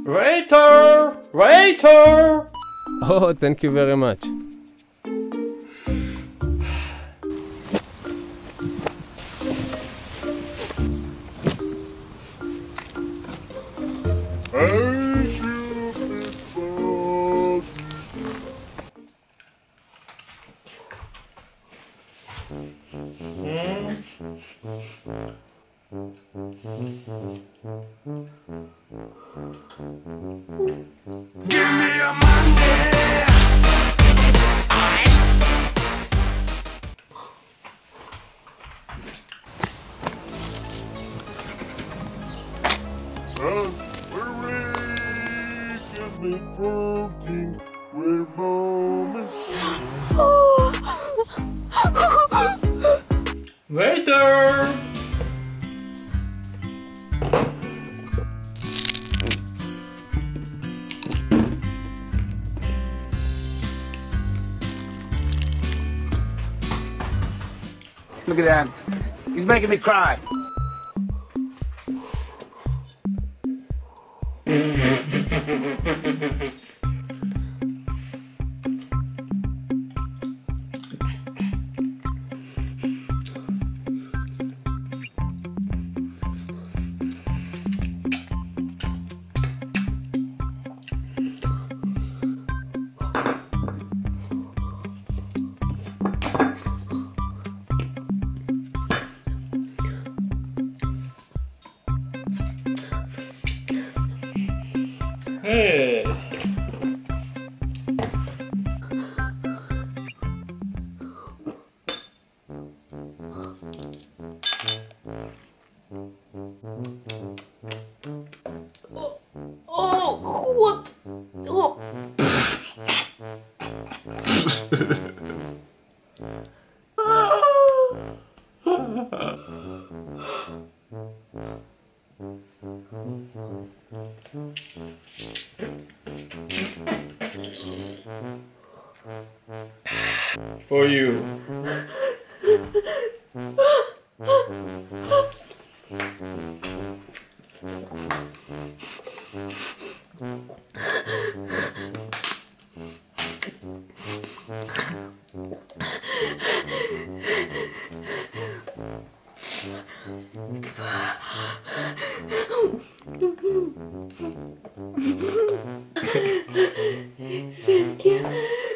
Waiter! Waiter! Oh, thank you very much. Give me your money. Hooray! Can make something with moments. Waiter! Look at that. He's making me cry. Hey! Oh, what? Oh. For you. Thank you.